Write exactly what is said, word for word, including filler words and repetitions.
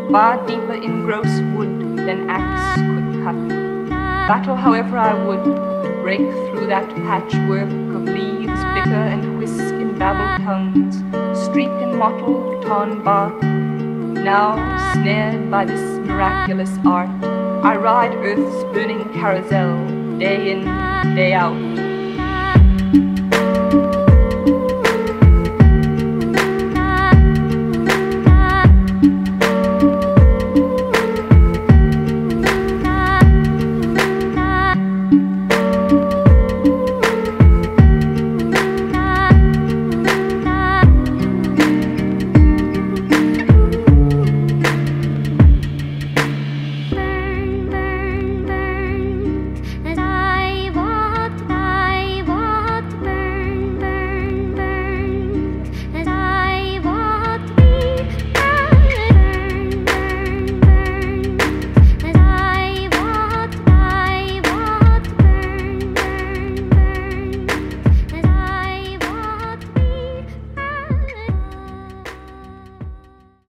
far deeper in gross wood than axe could cut. Battle however I would, to break through that patchwork of leaves bicker and whisk in babbled tongues, streak and mottle, torn bark. Now, snared by this miraculous art, I ride earth's burning carousel, day in, day out,